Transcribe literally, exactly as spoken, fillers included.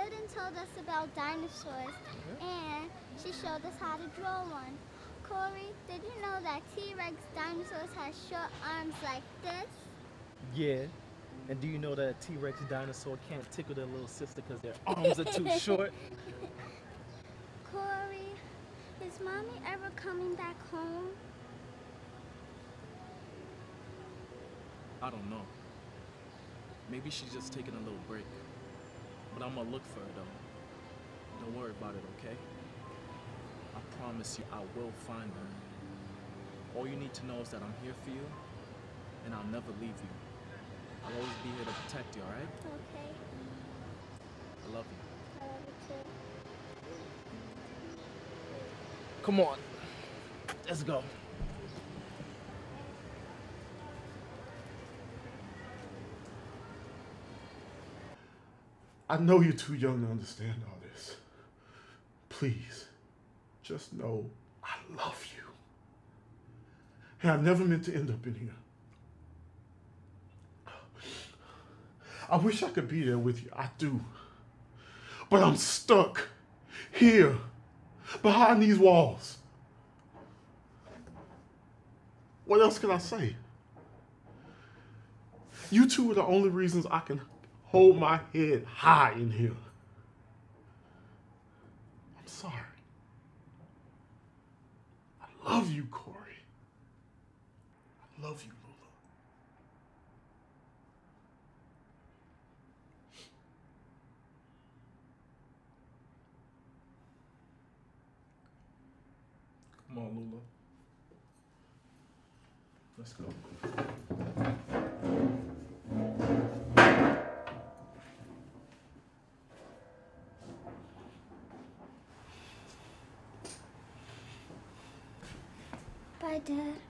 Jordan told us about dinosaurs, and she showed us how to draw one. Corey, did you know that T-Rex dinosaurs have short arms like this? Yeah. And do you know that a T-Rex dinosaur can't tickle their little sister because their arms are too short? Corey, is Mommy ever coming back home? I don't know. Maybe she's just taking a little break. But I'm gonna look for her though. Don't worry about it, okay? I promise you I will find her. All you need to know is that I'm here for you, and I'll never leave you. I'll always be here to protect you, alright? Okay. I love you. I love you too. Come on. Let's go. I know you're too young to understand all this. Please, just know I love you. And I never meant to end up in here. I wish I could be there with you. I do. But I'm stuck here, behind these walls. What else can I say? You two are the only reasons I can hold my head high in here. I'm sorry. I love you, Corey. I love you, Lula. Come on, Lula. Let's go. Bye, Dad.